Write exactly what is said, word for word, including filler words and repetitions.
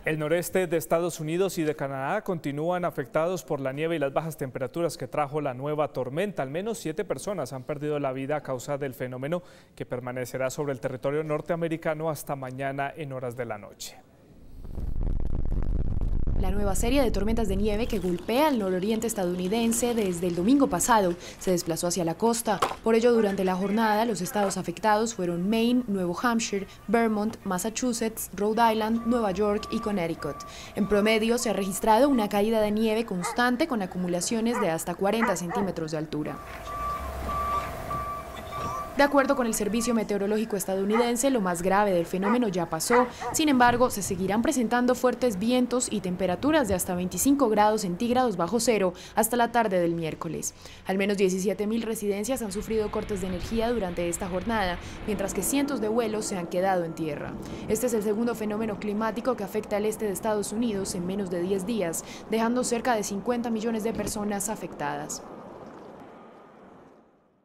El noreste de Estados Unidos y de Canadá continúan afectados por la nieve y las bajas temperaturas que trajo la nueva tormenta. Al menos siete personas han perdido la vida a causa del fenómeno, que permanecerá sobre el territorio norteamericano hasta mañana en horas de la noche. La nueva serie de tormentas de nieve que golpea al nororiente estadounidense desde el domingo pasado se desplazó hacia la costa. Por ello, durante la jornada, los estados afectados fueron Maine, Nuevo Hampshire, Vermont, Massachusetts, Rhode Island, Nueva York y Connecticut. En promedio, se ha registrado una caída de nieve constante con acumulaciones de hasta cuarenta centímetros de altura. De acuerdo con el Servicio Meteorológico estadounidense, lo más grave del fenómeno ya pasó. Sin embargo, se seguirán presentando fuertes vientos y temperaturas de hasta veinticinco grados centígrados bajo cero hasta la tarde del miércoles. Al menos diecisiete mil residencias han sufrido cortes de energía durante esta jornada, mientras que cientos de vuelos se han quedado en tierra. Este es el segundo fenómeno climático que afecta al este de Estados Unidos en menos de diez días, dejando cerca de cincuenta millones de personas afectadas.